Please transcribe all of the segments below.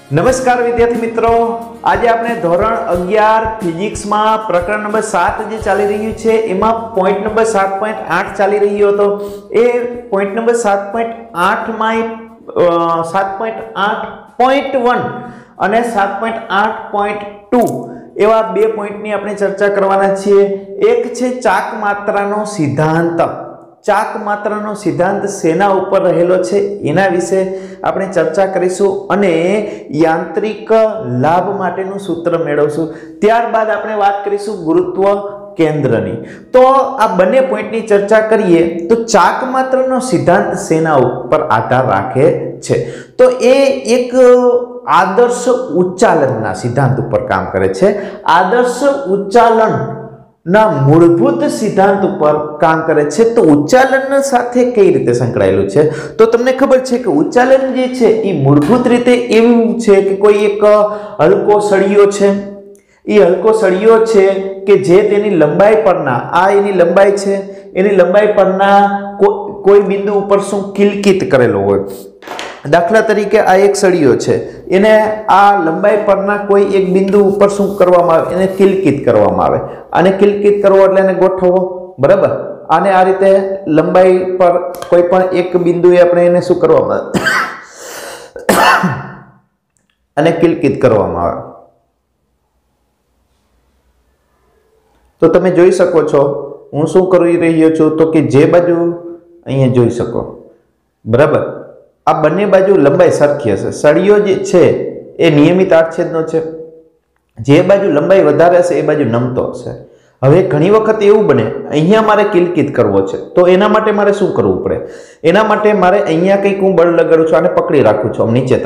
नमस्कार विद्यार्थी मित्रों, आज आपने धोरण 11 फिजिक्स में प्रकरण नंबर 7 जे चाली रह्यु छे एमां पॉइंट नंबर 7.8 चाली रह्यो हतो। ए पॉइंट नंबर 7.8 में 7.8.1 અને 7.8.2 એવા બે પોઈન્ટની આપણે ચર્ચા કરવાના છીએ। એક છે ચાક માત્રાનો સિદ્ધાંત। ચાક માત્રાનો સિદ્ધાંત સેના ઉપર રહેલો છે એના વિશે આપણે ચર્ચા કરીશું અને યાંત્રિક લાભ માટેનું સૂત્ર મેળવશું। ત્યારબાદ આપણે વાત કરીશું ગુરુત્વ કેન્દ્રની। તો આ બંને પોઈન્ટની ચર્ચા કરીએ તો ચાક માત્રાનો સિદ્ધાંત સેના ઉપર આધાર રાખે છે। તો એ એક आदर्श उच्चालनना सिद्धांत पर काम करे छे। आदर्श उच्चालन ना मूलभूत सिद्धांत पर काम करे छे। तो उच्चालन साथे कई रीते संकळायेलुं छे तो तमने खबर छे कि उच्चालन जे छे ई मूलभूत रीते एवुं छे कि कोई एक हलको सळियो छे, ई हलको सळियो छे कि जे तेनी लंबाई परना आ एनी लंबाई छे, एनी लंबाई परना कोई बिंदु उपर शुं किलकित करेलो होय। दाखला तरीके आ एक सळियो छे, एने आ लंबाई परना कोई एक बिंदु उपर शुं करवामां आवे, एने किलकित करवामां आवे। आने किलकित करवो એટલે એને ગોઠવવો, બરાબર। આને આ રીતે લંબાઈ પર કોઈ પણ એક બિંદુએ આપણે એને શું કરવામાં આવે અને કિલકિત કરવામાં આવે। તો તમે જોઈ શકો છો હું શું કરી રહ્યો છું તો કે જે બાજુ અહીંયા જોઈ શકો, બરાબર। आ बने बाजू लंबाई सरखी हशे। सळियो जे छे ए नियमित आडछेदनो छे, जे बाजू लंबाई वधारे हशे ए बाजू नमतो हशे। हवे घणी वखत एवुं बने अहींया मारे किलकित करवो छे तो एना माटे मारे शुं करवुं पड़े? एना माटे मारे अहींया कंईक हुं बळ लगाडुं छुं, आने पकड़ी राखुं छुं नीचे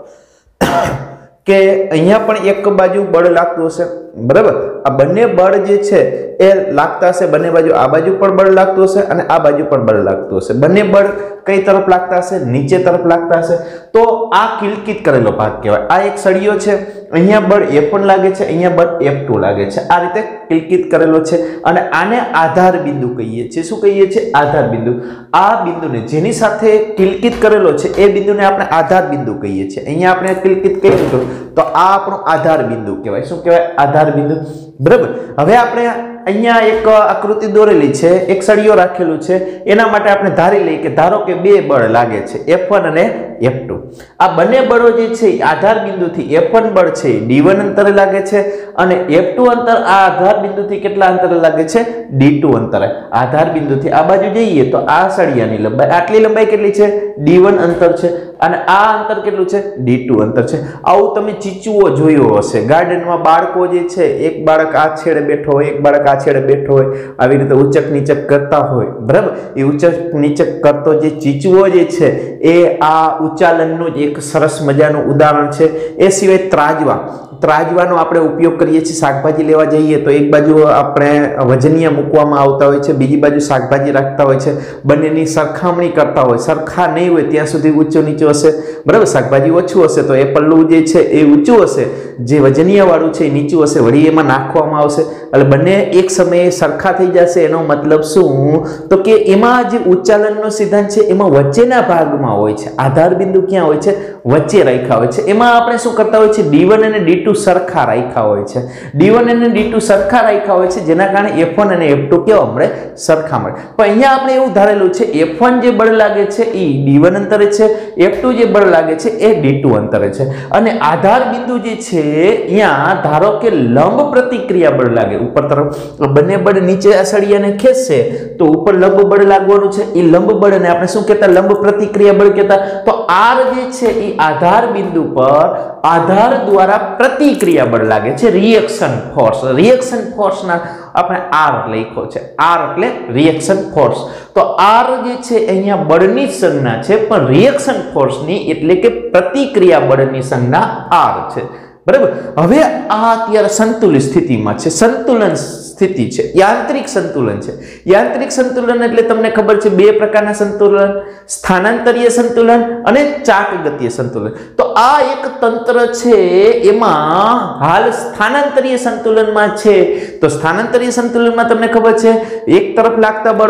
तरफ के अहींया पण एक बाजू बळ लागतुं हशे, बराबर। आ बने बळ जे छे ए लागता हशे बने बाजू, आ बाजू पण बळ लागतुं हशे અને આ બાજુ પણ બળ લાગતું હશે। બંને બળ કઈ તરફ લાગતા હશે? નીચે તરફ લાગતા હશે। તો આ કિલકિત કરેલો ભાગ કહેવાય। આ એક સળિયો છે, અહીંયા બળ F1 લાગે છે, અહીંયા બળ F2 લાગે છે। આ રીતે કિલકિત કરેલો છે અને આને આધાર બિંદુ કહીએ છીએ। શું કહીએ છીએ? આધાર બિંદુ। આ બિંદુને જેની સાથે કિલકિત કરેલો છે એ બિંદુને આપણે આધાર બિંદુ કહીએ છીએ। અહીંયા આપણે કિલકિત કર્યું હતું તો આ આપણો આધાર બિંદુ કહેવાય। શું કહેવાય? આધાર બિંદુ, બરાબર। હવે આપણે અહીંયા એક આકૃતિ દોરેલી છે, એક સળિયો રાખેલું છે, એના માટે આપણે ધારી લઈએ કે ધારો કે બે બળ લાગે છે F1 અને F2। આ બંને બળો જે છે આધાર બિંદુથી F1 બળ છે D1 અંતરે લાગે છે અને F2 અંતર આ આધાર બિંદુથી કેટલા અંતરે લાગે છે? D2 અંતરે। આધાર બિંદુથી આ બાજુ જઈએ તો આ સળિયાની લંબાઈ, આટલી લંબાઈ કેટલી છે? D1 અંતર છે અને આ અંતર કેટલું છે? D2 અંતર છે। આવું તમે ચીચુઓ જોયો હશે ગાર્ડનમાં। બાળકો જે છે એક બાળક આ છેડે બેઠો હોય, એક બાળક આ છેડે બેઠો હોય, આવી રીતે ઉચક નીચક કરતા હોય, બરાબર। એ ઉચક નીચક કરતો જે ચીચુઓ જે છે એ આ ઉચ્ચાલનનું જ એક સરસ મજાનું ઉદાહરણ છે। એ સિવાય ત્રાજવાનો આપણે ઉપયોગ કરીએ છીએ। શાકભાજી લેવા જઈએ તો એક બાજુ આપણે વજનિયા મૂકવામાં આવતા હોય છે, બીજી બાજુ શાકભાજી રાખતા હોય છે, બંનેની સરખામણી કરતા હોય। સરખા નહીં હોય ત્યાં સુધી ઊંચું નીચું હશે, બરાબર। શાકભાજી ઓછું હશે તો એ પલ્લું જે છે એ ઊંચું હશે, જે વજનિયાવાળું છે એ નીચું હશે, વળી એમાં નાખવામાં આવશે એટલે બંને એક સમયે સરખા થઈ જશે। એનો મતલબ શું? તો કે એમાં જે ઉચ્ચાલનનો સિદ્ધાંત છે એમાં વચ્ચેના ભાગમાં હોય છે, આધાર બિંદુ ક્યાં હોય છે? વચ્ચે રાખ્યા હોય છે। એમાં આપણે શું કરતા હોય છે? D1 અને D2 સરખા રાખ્યા હોય છે। D1 અને D2 સરખા રાખ્યા હોય છે જેના કારણે F1 અને F2 કેવા મળે? સરખા મળે। પણ અહીંયા આપણે એવું ધારેલું છે F1 જે બળ લાગે છે એ D1 અંતરે છે, F2 જે બળ લાગે છે એ D2 અંતરે છે અને આધાર બિંદુ જે છે અહીંયા ધારો કે લંબ પ્રતિક્રિયા બળ લાગે ઉપર તરફ, બંને બળ નીચે આ સળિયાને ખેંચશે તો ઉપર લંબ બળ લાગવાનું છે। એ લંબ બળને આપણે શું કહેતા? લંબ પ્રતિક્રિયા બળ કહેતા। તો R જે છે એ આધાર બિંદુ પર आधार द्वारा प्रतिक्रिया बळ लागे छे, रिएक्शन फोर्स। रिएक्शन फोर्स ना આપણે R લખ્યો છે, R એટલે रिएक्शन फोर्स। तो R જે છે અહીંયા બળની સંજ્ઞા છે પણ रिएक्शन फोर्स ની એટલે કે પ્રતિક્રિયા બળની સંજ્ઞા R છે, બરાબર। હવે આ અત્યારે સંતુલિત સ્થિતિમાં છે, સંતુલન સ્થિતિ છે, યાંત્રિક સંતુલન છે। યાંત્રિક સંતુલન એટલે તમને ખબર છે બે પ્રકારના સંતુલન, સ્થાનાંતરીય સંતુલન અને ચાકગતીય સંતુલન। તો આ એક તંત્ર છે એમાં હાલ સ્થાનાંતરીય સંતુલનમાં છે। તો સ્થાનાંતરીય સંતુલનમાં તમને ખબર છે એક તરફ લાગતા બળો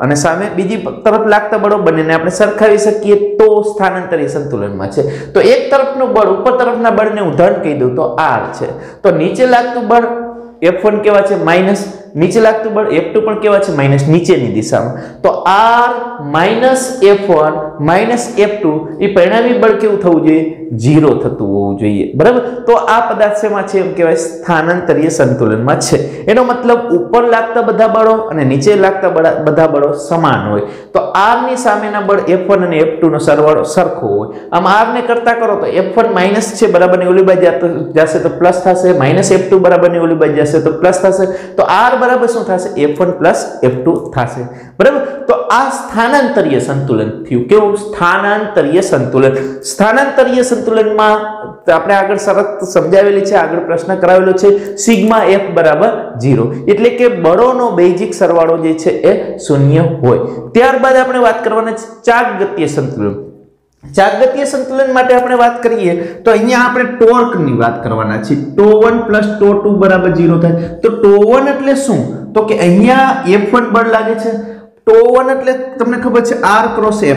અને સામે બીજી તરફ લાગતા બળો બંનેને આપણે સરખાવી શકીએ તો સ્થાનાંતરીય સંતુલનમાં છે. તો એક તરફનું બળ ઉપર તરફના બળને હું ધન કહી દઉં તો r છે. તો નીચે લાગતું બળ F1 કેવા છે માઈનસ, નીચે લાગતું બળ F2 પણ કેવા છે માઈનસ નીચેની દિશામાં. તો r minus F1 minus F2 એ પરિણામી બળ કેવું થવું જોઈએ? 0 થતું હોવું જોઈએ. બરાબર. તો આ પદાર્થ શેમાં છે? એમ કહેવાય સ્થાનાંતરીય સંતુલનમાં છે. એનો મતલબ ઉપર લાગતા બધા બળો અને નીચે લાગતા બધા બળો સમાન હોય. તો r ની સામેના બળ F1 અને F2 નો સરવાળો સરખો હોય. આમ r ને કરતા કરો તો F1 માઈનસ છે બરાબર ની ઓલી બાજુ જશે તો પ્લસ થશે, માઈનસ F2 બરાબર ની ઓલી બાજુ જશે તો પ્લસ થશે. તો r બરાબર શું થશે? F1 પ્લસ F2 થશે. બરાબર. તો આ સ્થાનાંતરીય સંતુલન થયું. કેવું? સ્થાનાંતરીય સંતુલન. સ્થાનાંતરીય સંતુલનમાં આપણે આગળ શરત સમજાવેલી છે, આગળ પ્રશ્ન કરાવેલો છે, સિગ્મા f બરાબર 0, એટલે કે બળોનો બેઝિક સરવાળો જે છે એ 0 હોય. ત્યારબાદ આપણે વાત કરવાના છે ચાકગતીય સંતુલન. ચાકગતીય સંતુલન માટે આપણે વાત કરીએ તો અહીંયા આપણે ટોર્ક ની વાત કરવાના છે. τ1 + τ2 બરાબર 0 થાય. તો τ1 એટલે શું? તો કે અહીંયા F1 બળ લાગે છે. τ1 એટલે તમને ખબર છે r ક્રોસ f.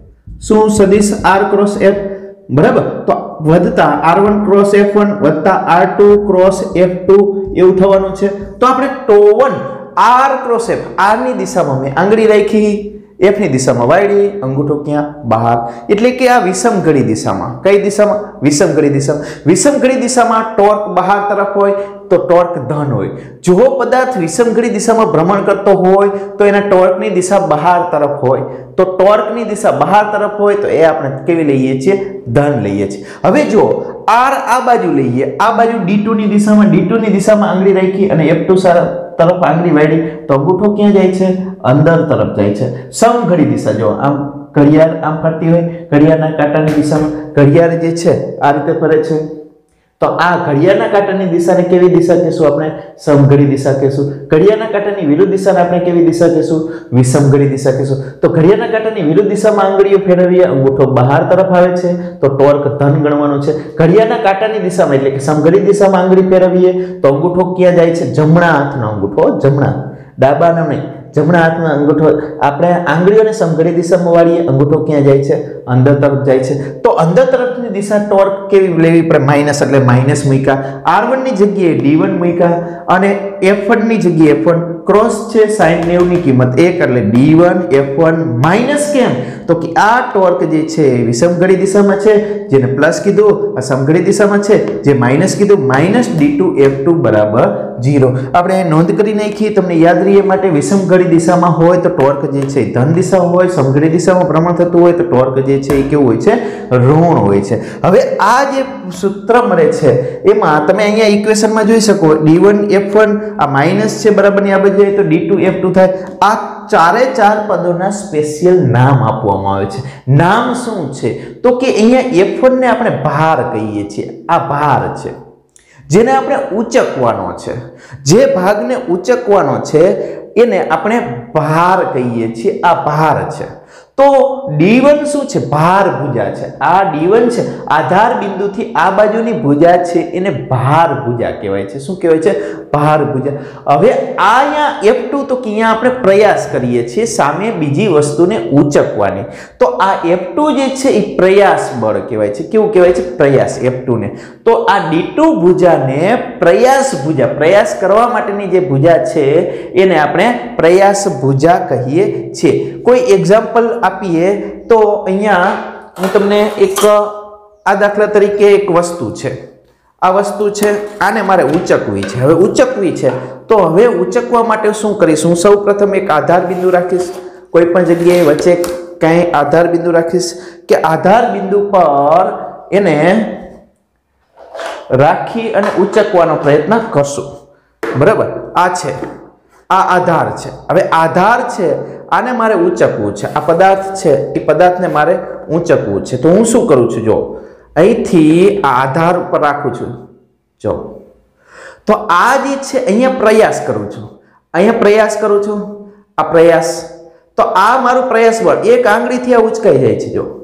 શું સદિશ r ક્રોસ f? બરાબર. તો વધતા r1 ક્રોસ f1 વધતા r2 ક્રોસ f2 એવું થવાનું છે. તો આપણે τ1 r ક્રોસ f, r ની દિશામાં મેં આંગળી રાખી, f ની દિશામાં વાળી, અંગૂઠો ક્યાં? બહાર. એટલે કે આ વિષમઘડી દિશામાં. કઈ દિશામાં? વિષમઘડી દિશામાં. વિષમઘડી દિશામાં ટોર્ક બહાર તરફ હોય તો ટોર્ક ધન હોય. જો પદાર્થ વિષમઘડી દિશામાં ભ્રમણ કરતો હોય તો એના ટોર્કની દિશા બહાર તરફ હોય. તો ટોર્કની દિશા બહાર તરફ હોય તો એ આપણે કેવી લઈએ છીએ? ધન લઈએ છીએ. હવે જો r આ બાજુ લઈએ, આ બાજુ d2 ની દિશામાં આંગળી રાખી અને f2 તરફ આંગળી વાળી તો અંગૂઠો ક્યાં જાય છે? અંદર તરફ જાય છે. સમઘડી દિશા. જો આમ ઘડિયાળ આમ ફરતી હોય, ઘડિયાળના કાંટાની દિશામાં ઘડિયાળ જે છે આ રીતે ફરે છે. તો આ ઘડિયાળના કાંટાની દિશાને કેવી દિશા કહેશું? આપણે સમઘડી દિશા કહેશું. ઘડિયાળના કાંટાની વિરુદ્ધ દિશાને આપણે કેવી દિશા કહેશું? વિષમઘડી દિશા કહેશું. તો ઘડિયાળના કાંટાની વિરુદ્ધ દિશામાં આંગળીઓ ફેરવીએ, અંગૂઠો બહાર તરફ આવે છે તો ટોર્ક ધન ગણવાનો છે. ઘડિયાળના કાંટાની દિશામાં એટલે કે સમઘડી દિશામાં આંગળી ફેરવીએ તો અંગૂઠો ક્યાં જાય છે? જમણા હાથનો અંગૂઠો, જમણા, ડાબાનો નહીં, જમણા હાથનો અંગૂઠો. આપણે આંગળીઓને સમઘડી દિશામાં વાળીએ, અંગૂઠો ક્યાં જાય છે? અંદર તરફ જાય છે. તો અંદર તરફની દિશા ટોર્ક કેવી લેવી પડે? માઈનસ, એટલે માઈનસ મૂક્યા. r1 ની જગ્યાએ d1 મૂક્યા અને f1 ની જગ્યાએ f1 ક્રોસ છે sin 90 ની કિંમત 1 એટલે d1 f1 માઈનસ. કેમ? તો કે આ ટોર્ક જે છે વિષમઘડી દિશામાં છે, જેને પ્લસ કીધું, આ સમઘડી દિશામાં છે જે માઈનસ કીધું, માઈનસ d2 f2 બરાબર 0. આપણે નોંધ કરી નાખીએ તમને યાદ રહે માટે. વિષમઘડી દિશામાં હોય તો ટોર્ક જે છે ધન દિશા હોય, સમઘડી દિશામાં ભ્રમણ થતું હોય તો ટોર્ક જે છે એ કેવું હોય છે? ઋણ હોય છે. હવે આ જે સૂત્ર મળે છે એમાં તમે અહીંયા ઇક્વેશનમાં જોઈ શકો d1 f1 આ માઈનસ છે બરાબરની આ બાજુ જાય તો d2 f2 થાય. આ ચારે ચાર પદોના સ્પેશિયલ નામ આપવામાં આવે છે. નામ શું છે? તો કે અહીંયા f1 ને આપણે ભાર કહીએ છીએ. આ ભાર છે જેને આપણે ઊંચકવાનો છે. જે ભાગને ઊંચકવાનો છે એને આપણે ભાર કહીએ છીએ. આ ભાર છે. તો d1 શું છે? ભાર ભુજા છે. આ d1 છે આધાર બિંદુથી આ બાજુની ભુજા છે એને ભાર ભુજા કહેવાય છે. શું કહેવાય છે? ભાર ભુજા. હવે આ અહીંયા f2 તો કે અહીંયા આપણે પ્રયાસ કરીએ છીએ સામે બીજી વસ્તુને ઊંચકવાની. તો આ f2 જે છે એ પ્રયાસ બળ કહેવાય છે. કેવું કહેવાય છે? પ્રયાસ f2 ને. તો આ d2 ભુજાને પ્રયાસ ભુજા, પ્રયાસ કરવા માટેની જે ભુજા છે એને આપણે પ્રયાસ ભુજા કહીએ છીએ. કોઈ એક્ઝામ્પલ આપીએ તો અહીંયા હું તમને એક આ દાખલા તરીકે એક વસ્તુ છે, આ વસ્તુ છે, આને મારે ઊંચકવી છે. હવે ઊંચકવી છે તો હવે ઊંચકવા માટે શું કરીશ? હું સૌ પ્રથમ એક આધાર બિંદુ રાખીશ, કોઈ પણ જગ્યાએ વચ્ચે કઈ આધાર બિંદુ રાખીશ કે આધાર બિંદુ પર એને રાખી અને ઊંચકવાનો પ્રયત્ન કરશું. બરાબર. આ છે, આ આધાર છે. હવે આધાર છે આને મારે ઊંચકવું છે. આ પદાર્થ છે એ પદાર્થને મારે ઊંચકવું છે. તો હું શું કરું છું? જો અહીંથી આ આધાર ઉપર રાખું છું. જો તો આ જે છે અહીંયા પ્રયાસ કરું છું, અહીંયા પ્રયાસ કરું છું, આ પ્રયાસ. તો આ મારું પ્રયાસ બળ એક આંગળીથી આ ઉચકાઈ જાય છે. જો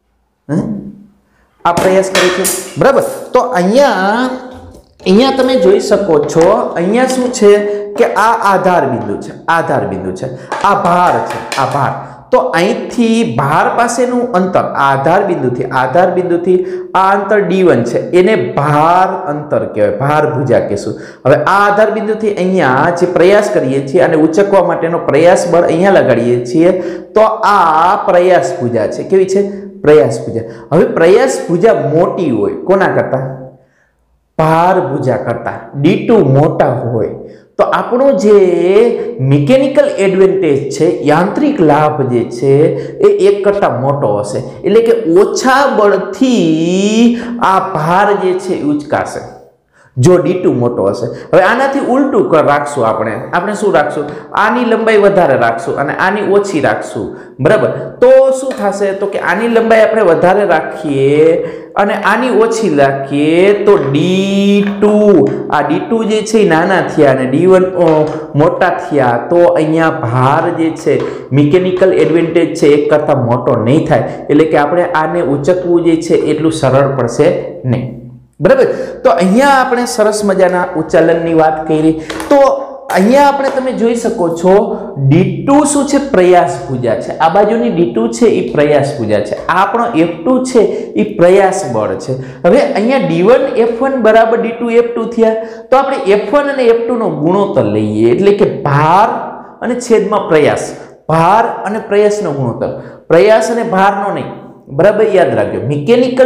આ પ્રયાસ કરું છું. બરાબર. તો અહીંયા તમે જોઈ શકો છો અહીંયા શું છે કે આ આધાર બિંદુ છે, આધાર બિંદુ છે, આ ભાર છે, આ ભાર. તો અહીંથી ભાર પાસેનું અંતર આધાર બિંદુથી આ અંતર d1 છે, એને ભાર અંતર કહેવાય, ભાર ભુજા કહેશું. હવે આ આધાર બિંદુથી અહીંયા જે પ્રયાસ કરીએ છીએ અને ઉચકવા માટેનો પ્રયાસ બળ અહીંયા લગાડીએ છીએ, તો આ પ્રયાસ ભુજા છે. કેવી છે? પ્રયાસ ભુજા. હવે પ્રયાસ ભુજા મોટી હોય કોના કરતા? ભાર ભુજા કરતા. d2 મોટા હોય તો આપણો જે મિકેનિકલ એડવાન્ટેજ છે, યાંત્રિક લાભ જે છે એ 1 કરતા મોટો હશે. એટલે કે ઓછા બળથી આ ભાર જે છે એ ઉચકાશે જો d2 મોટો હશે. હવે આનાથી ઉલટું રાખશું, આપણે શું રાખશું? આની લંબાઈ વધારે રાખશું અને આની ઓછી રાખશું, બરાબર? તો શું થશે? તો કે આની લંબાઈ આપણે વધારે રાખીએ અને આની ઓછી રાખીએ તો d2, આ d2 જે છે એ નાના થયા અને d1 મોટા થયા, તો અહીંયા ભાર જે છે મિકેનિકલ એડવાન્ટેજ છે 1 કરતા મોટો નહીં થાય. એટલે કે આપણે આને ઉચકવું જે છે એટલું સરળ પડશે નહીં, બરાબર? તો અહીંયા આપણે સરસ મજાના ઉચ્ચાલનની વાત કરી. તો અહીંયા આપણે તમે જોઈ શકો છો d2 શું છે? પ્રયાસ ભુજા છે. આ બાજુની d2 છે એ પ્રયાસ ભુજા છે. આ આપણો f2 છે એ પ્રયાસ બળ છે. હવે અહીંયા d1 f1 બરાબર d2 f2 થયા. તો આપણે f1 અને f2 નો ગુણોત્તર લઈએ, એટલે કે ભાર અને છેદમાં પ્રયાસ, ભાર અને પ્રયાસનો ગુણોત્તર, પ્રયાસ અને ભારનો નહીં, બરાબર? યાદ રાખજો, મિકેનિકલ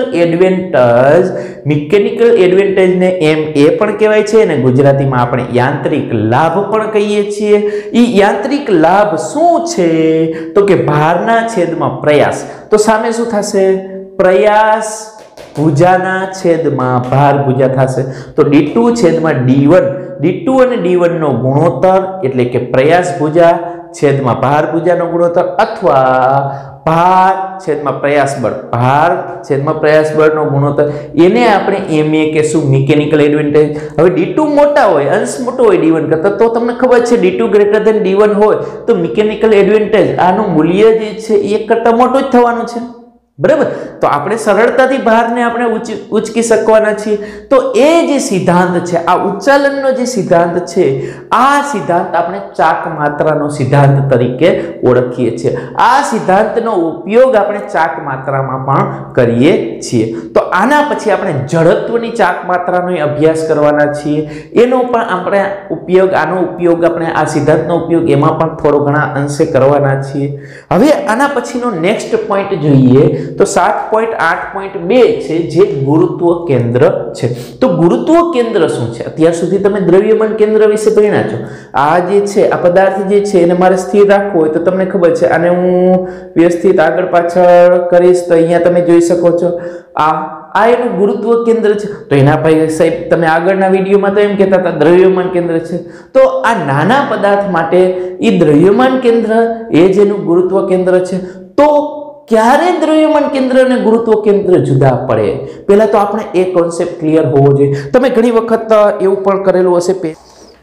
એડવાન્ટેજ ને MA પણ કહેવાય છે અને ગુજરાતીમાં આપણે યાંત્રિક લાભ પણ કહીએ છીએ. એ યાંત્રિક લાભ શું છે? તો કે ભારના છેદમાં પ્રયાસ. તો સામે શું થશે? પ્રયાસ ભુજાના છેદમાં ભાર ભુજા થશે. તો d2 છેદમાં d1, d2 અને d1 નો ગુણોત્તર એટલે કે પ્રયાસ ભુજા છેદમાં ભાર ભુજાનો ગુણોત્તર, અથવા ભાર છેદમાં પ્રયાસ બળ, ભાર છેદમાં પ્રયાસ બળનો ગુણોત્તર, એને આપણે MA કહેશું, મિકેનિકલ એડવાન્ટેજ. હવે d2 મોટા હોય, અંશ મોટો હોય d1 કરતા, તો તમને ખબર છે d2 ગ્રેટર ધેન d1 હોય તો મિકેનિકલ એડવાન્ટેજ આનું મૂલ્ય જે છે એ 1 કરતા મોટું જ થવાનું છે, બરાબર? તો આપણે સરળતાથી ભારને આપણે ઉચકી શકવાના છીએ. તો એ જે સિદ્ધાંત છે, આ ઉચ્ચાલનનો જે સિદ્ધાંત છે, આ સિદ્ધાંત આપણે ચાક માત્રાનો સિદ્ધાંત તરીકે ઓળખીએ છીએ. આ સિદ્ધાંતનો ઉપયોગ આપણે ચાક માત્રામાં પણ કરીએ છીએ. તો આના પછી આપણે જડત્વની ચાક માત્રાનો અભ્યાસ કરવાના છીએ. એનો પણ આપણે ઉપયોગ, આનો ઉપયોગ આપણે આ સિદ્ધાંતનો ઉપયોગ એમાં પણ થોડો ઘણા અંશે કરવાના છીએ. હવે આના પછીનો નેક્સ્ટ પોઈન્ટ જોઈએ તો 7.8.2 છે, જે ગુરુત્વ કેન્દ્ર છે. તો ગુરુત્વ કેન્દ્ર શું છે? અત્યાર સુધી તમે દ્રવ્યમાન કેન્દ્ર વિશે ભણ્યા છો. આ જે છે, આ પદાર્થ જે છે એને મારે સ્થિર રાખવો હોય તો તમને ખબર છે, આને હું વ્યવસ્થિત આગળ પાછળ કરીશ તો અહીંયા તમે જોઈ શકો છો આ એનું ગુરુત્વ કેન્દ્ર છે. તો એના ભાઈ સાહેબ તમે આગળના વિડીયોમાં તો એમ કહેતા હતા દ્રવ્યમાન કેન્દ્ર છે. તો આ નાના પદાર્થ માટે એ દ્રવ્યમાન કેન્દ્ર એ જેનું ગુરુત્વ કેન્દ્ર છે. તો ક્યારે દ્રવ્યમાન કેન્દ્ર અને ગુરુત્વ કેન્દ્ર જુદા પડે? પહેલા તો આપણે એ કોન્સેપ્ટ ક્લિયર હોવો જોઈએ. તમે ઘણી વખત એવું પણ કરેલું હશે,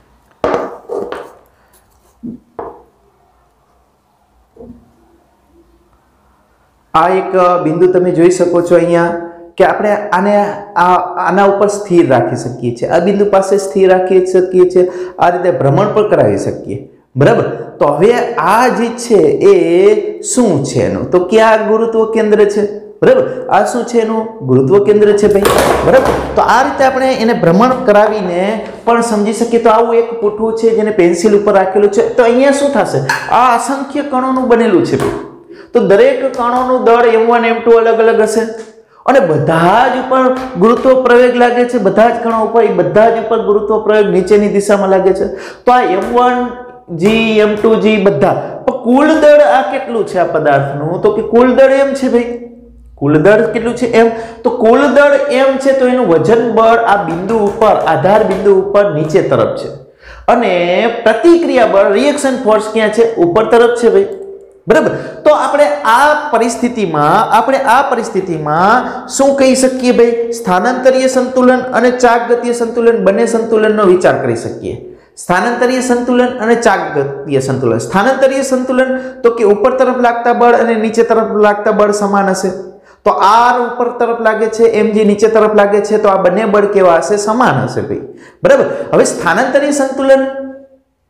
આ એક બિંદુ તમે જોઈ શકો છો અહીંયા કે આપણે આના ઉપર સ્થિર રાખી શકીએ છીએ, આ બિંદુ પાસે સ્થિર રાખી શકીએ છીએ, આ રીતે ભ્રમણ પણ કરાવી શકીએ, બરાબર? તો હવે આ જે છે એ શું છે એનું? તો ક્યાં ગુરુત્વ કેન્દ્ર છે, બરાબર? આ શું છે? એનું ગુરુત્વ કેન્દ્ર છે ભાઈ, બરાબર? તો આ રીતે આપણે એને ભ્રમણ કરાવીને પણ સમજી શકીએ. તો આવું એક પૂઠું છે જેને પેન્સિલ ઉપર રાખેલું છે. તો અહીંયા શું થશે? આ અસંખ્ય કણોનું બનેલું છે. તો દરેક કણોનું દળ m1 m2 અલગ અલગ હશે અને બધા જ ઉપર ગુરુત્વ પ્રયોગ લાગે છે. બધા જ કણો ઉપર, એ બધા જ ઉપર ગુરુત્વ પ્રયોગ નીચેની દિશામાં લાગે છે. તો આ m1 g m2 g બધા, પણ કુલ દળ આ કેટલું છે આ પદાર્થનું? તો કે કુલ દળ m છે ભાઈ. કુલ દળ કેટલું છે? m. તો કુલ દળ m છે, તો એનું વજન બળ આ બિંદુ ઉપર, આધાર બિંદુ ઉપર નીચે તરફ છે અને પ્રતિક્રિયા બળ, રિએક્શન ફોર્સ ક્યાં છે? ઉપર તરફ છે ભાઈ, બરાબર? તો આપણે આ પરિસ્થિતિમાં શું કહી શકીએ ભાઈ? સ્થાનાંતરીય સંતુલન અને ચાકગતીય સંતુલન, બંને સંતુલનનો વિચાર કરી શકીએ. સ્થાનાંતરીય સંતુલન અને ચાકગતીય સંતુલન. સ્થાનાંતરીય સંતુલન તો કે ઉપર તરફ લાગતા બળ અને નીચે તરફ લાગતા બળ સમાન હશે. તો r ઉપર તરફ લાગે છે, mg નીચે તરફ લાગે છે, તો આ બંને બળ કેવા હશે? સમાન હશે ભાઈ, બરાબર? હવે સ્થાનાંતરીય સંતુલન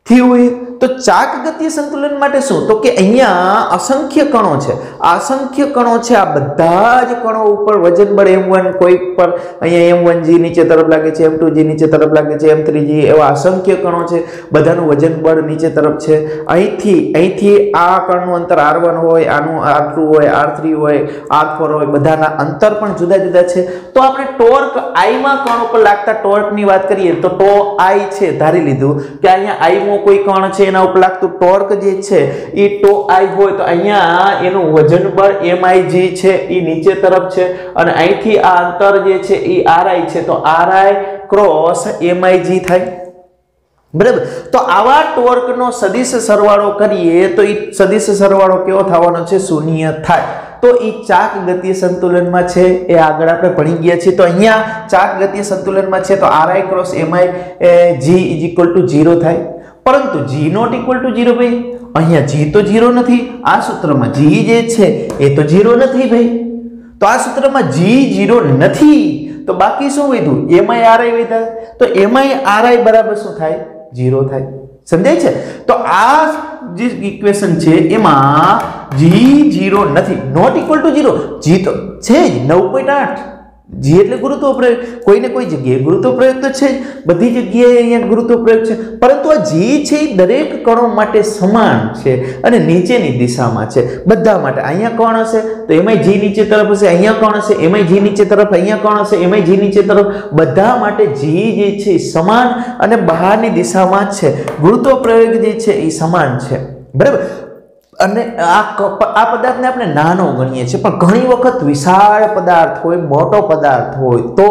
થયું હોય તો ચાક ગતિય સંતુલન માટે શું તો કે અહીંયા અસંખ્ય કણો છે, આ અસંખ્ય કણો છે, આ બધા જ કણો ઉપર વજન બળ m1 કોઈ પર અહીંયા m1g નીચે તરફ લાગે છે, m2g નીચે તરફ લાગે છે, m3g એવા અસંખ્ય કણો છે, બધાનું વજન બળ નીચે તરફ છે. અહીંથી આ કણનું અંતર r1 હોય, આનું r2 હોય, r3 હોય, r4 હોય, બધાના અંતર પણ જુદા જુદા છે. તો આપણે ટોર્ક i માં કણ ઉપર લાગતા ટોર્કની વાત કરીએ તો ટો i છે, ધારી લીધું કે અહીંયા i માં કોઈ કણ છે એના ઉપર લાગતું ટોર્ક જે છે એ ટો i હોય તો અહીંયા એનું વજન બળ mig છે એ નીચે તરફ છે અને અહીંથી આ અંતર જે છે એ ri છે તો ri ક્રોસ mig થાય. બરાબર. તો આવા ટોર્કનો સદિશ સરવાળો કરીએ તો એ સદિશ સરવાળો કેવો થવાનો છે? શૂન્ય થાય. તો એ ચાક ગતિય સંતુલનમાં છે એ આગળ આપણે ભણી ગયા છીએ. તો અહીંયા ચાક ગતિય સંતુલનમાં છે તો ri ક્રોસ mig = 0 થાય. પરંતુ g નોટ ઇક્વલ ટુ 0 ભાઈ, અહીંયા g તો 0 નથી, આ સૂત્રમાં g જે છે એ તો 0 નથી ભાઈ. તો આ સૂત્રમાં g 0 નથી તો બાકી શું વધ્યું? mi ri વધ્યા. તો mi ri બરાબર શું થાય? 0 થાય. સમજાય છે? તો આ જે ઇક્વેશન છે એમાં g 0 નથી, નોટ ઇક્વલ ટુ 0. g તો છે જ 9.8. g એટલે ગુરુત્વ પ્રયોગ, કોઈને કોઈ જગ્યાએ ગુરુત્વ પ્રયોગ તો છે જ, બધી જગ્યાએ અહીંયા ગુરુત્વ પ્રયોગ છે. પરંતુ આ g છે એ દરેક કણો માટે સમાન છે અને નીચેની દિશામાં છે બધા માટે. અહીંયા કોણ હશે તો એમાંય g નીચે તરફ હશે, અહીંયા કોણ હશે એમાંય g નીચે તરફ, અહીંયા કોણ હશે એમાંય g નીચે તરફ. બધા માટે g જે છે એ સમાન અને બહારની દિશામાં છે. ગુરુત્વ પ્રયોગ જે છે એ સમાન છે. બરાબર. અને આ પદાર્થને આપણે નાનો ગણીએ છીએ પણ ઘણી વખત વિશાળ પદાર્થ હોય, મોટો પદાર્થ હોય તો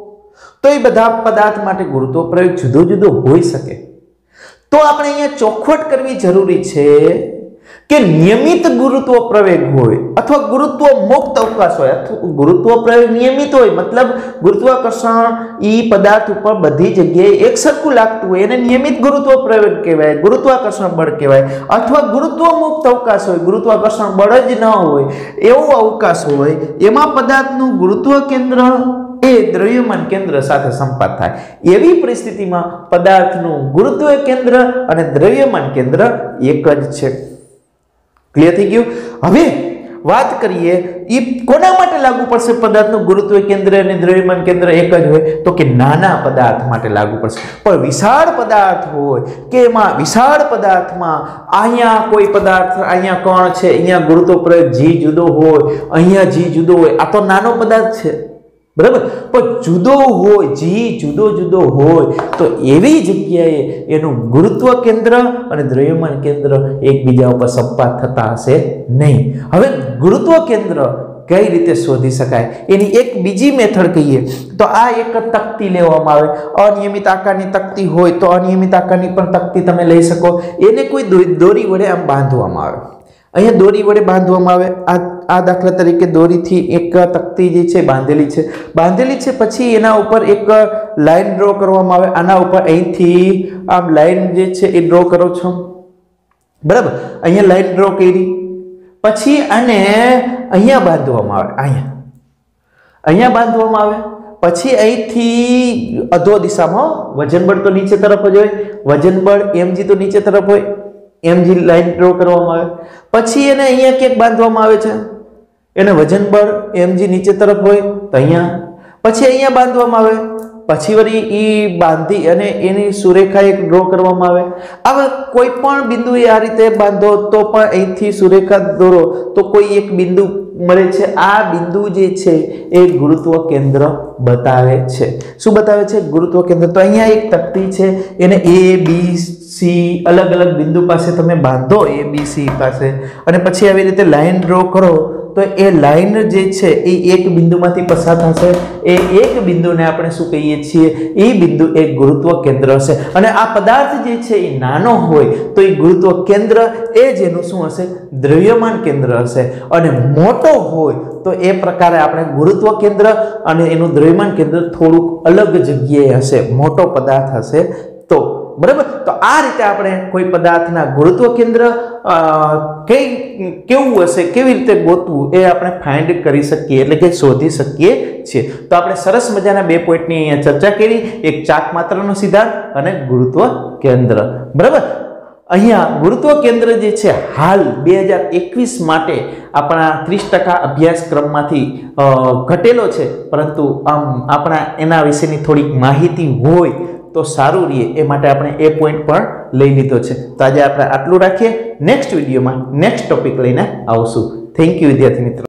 એ બધા પદાર્થ માટે ગુરુત્વ પ્રયોગ જુદો જુદો હોઈ શકે. તો આપણે અહીંયા ચોખવટ કરવી જરૂરી છે કે નિયમિત ગુરુત્વ પ્રવેગ હોય અથવા ગુરુત્વ મુક્ત અવકાશ હોય અથવા ગુરુત્વ પ્રયોગ નિયમિત હોય મતલબ ગુરુત્વાકર્ષણ ઈ પદાર્થ ઉપર બધી જગ્યાએ એક સરખું લાગતું હોય એને નિયમિત ગુરુત્વ પ્રયોગ કહેવાય, ગુરુત્વાકર્ષણ બળ કહેવાય. અથવા ગુરુત્વ મુક્ત અવકાશ હોય, ગુરુત્વાકર્ષણ બળ જ ન હોય એવો અવકાશ હોય, એમાં પદાર્થનું ગુરુત્વ કેન્દ્ર એ દ્રવ્યમાન કેન્દ્ર સાથે સંપાત થાય. એવી પરિસ્થિતિમાં પદાર્થનું ગુરુત્વ કેન્દ્ર અને દ્રવ્યમાન કેન્દ્ર એક જ છે. ક્લિયર થઈ ગયું? હવે વાત કરીએ એ કોના માટે લાગુ પડશે? પદાર્થનું ગુરુત્વ કેન્દ્ર અને દ્રવ્યમાન કેન્દ્ર એક જ હોય તો કે નાના પદાર્થ માટે લાગુ પડશે. પણ વિશાળ પદાર્થ હોય કે એમાં વિશાળ પદાર્થમાં અહીંયા કોઈ પદાર્થ, અહીંયા કણ છે, અહીંયા ગુરુત્વ પ્રયોગ g જુદો હોય, અહીંયા g જુદો હોય, આ તો નાનો પદાર્થ છે. બરાબર. પણ જુદો હોય, g જુદો જુદો હોય તો એવી જગ્યાએ એનું ગુરુત્વ કેન્દ્ર અને દ્રવ્યમાન કેન્દ્ર એકબીજા ઉપર સંપાત થતા હશે નહીં. હવે ગુરુત્વ કેન્દ્ર કઈ રીતે શોધી શકાય એની એક બીજી મેથડ કહીએ તો આ એક તકતી લેવામાં આવે. અનિયમિત આકારની તકતી હોય તો અનિયમિત આકારની પણ તકતી તમે લઈ શકો. એને કોઈ દોરી વડે આમ બાંધવામાં આવે. અહીંયા દોરી વડે બાંધવામાં આવે. આ દાખલા તરીકે દોરીથી એક તકતી જે છે બાંધેલી છે પછી એના ઉપર એક લાઈન ડ્રો કરવામાં આવે. આના ઉપર અહીંથી આમ લાઈન જે છે એ ડ્રો કરો છો. બરાબર. અહીંયા લાઈન ડ્રો કરી પછી આને અહીંયા બાંધવામાં આવે. અહીંયા બાંધવામાં આવે પછી અહીંથી અધો દિશામાં વજન બળ તો નીચે તરફ જ હોય, વજન બળ mg તો નીચે તરફ હોય, mg લાઈન ડ્રો કરવામાં આવે. પછી એને અહીંયા ક્યાંક બાંધવામાં આવે છે, એને વજન બળ mg નીચે તરફ હોય તો અહીંયા, પછી અહીંયા બાંધવામાં આવે, પછી વળી ઈ બાંધી અને એની સુરેખા એક ડ્રો કરવામાં આવે. હવે કોઈ પણ બિંદુએ આ રીતે બાંધો તો પણ અહીંથી સુરેખા દોરો તો કોઈ એક બિંદુ મળે છે. આ બિંદુ જે છે એ ગુરુત્વ કેન્દ્ર બતાવે છે. શું બતાવે છે? ગુરુત્વ કેન્દ્ર. તો અહીંયા એક તકતી છે, એને a b c અલગ અલગ બિંદુ પાસે તમે બાંધો, a b c પાસે, અને પછી આવી રીતે લાઈન ડ્રો કરો તો એ લાઈન જે છે એ એક બિંદુમાંથી પસાર થશે. એ એક બિંદુને આપણે શું કહીએ છીએ? એ બિંદુ એક ગુરુત્વ કેન્દ્ર હશે. અને આ પદાર્થ જે છે એ નાનો હોય તો એ ગુરુત્વ કેન્દ્ર એ જ એનું શું હશે? દ્રવ્યમાન કેન્દ્ર હશે. અને મોટો હોય તો એ પ્રકારે આપણે ગુરુત્વ કેન્દ્ર અને એનું દ્રવ્યમાન કેન્દ્ર થોડુંક અલગ જગ્યાએ હશે, મોટો પદાર્થ હશે તો. બરાબર. તો આ રીતે આપણે કોઈ પદાર્થના ગુરુત્વ કેન્દ્ર કેવું હશે, કેવી રીતે ગોતવું એ આપણે ફાઇન્ડ કરી શકીએ, એટલે કે શોધી શકીએ છીએ. તો આપણે સરસ મજાના 2 પોઈન્ટની અહીંયા ચર્ચા કરી, એક ચાક માત્રનો સિદ્ધાંત અને ગુરુત્વ કેન્દ્ર. બરાબર. અહીંયા ગુરુત્વ કેન્દ્ર જે છે હાલ 2021 માટે આપણા 30% અભ્યાસક્રમમાંથી ઘટેલો છે, પરંતુ આપણા એના વિશેની થોડીક માહિતી હોય તો સારું રહે, એ માટે આપણે એ પોઈન્ટ પણ લઈ લીધો છે. તો આજે આપણે આટલું રાખીએ. નેક્સ્ટ વિડીયોમાં નેક્સ્ટ ટોપિક લઈને આવશું. થેન્ક યુ વિદ્યાર્થી મિત્રો.